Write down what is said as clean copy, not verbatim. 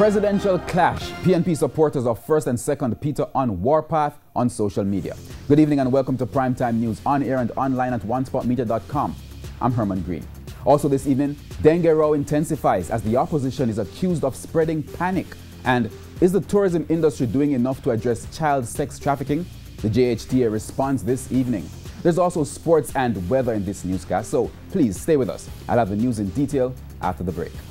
Presidential clash. PNP supporters of 1st and 2nd Peter on warpath on social media. Good evening and welcome to Primetime News on air and online at onespotmedia.com. I'm Herman Green. Also this evening, dengue row intensifies as the opposition is accused of spreading panic. And is the tourism industry doing enough to address child sex trafficking? The JHTA responds this evening. There's also sports and weather in this newscast, so please stay with us. I'll have the news in detail after the break.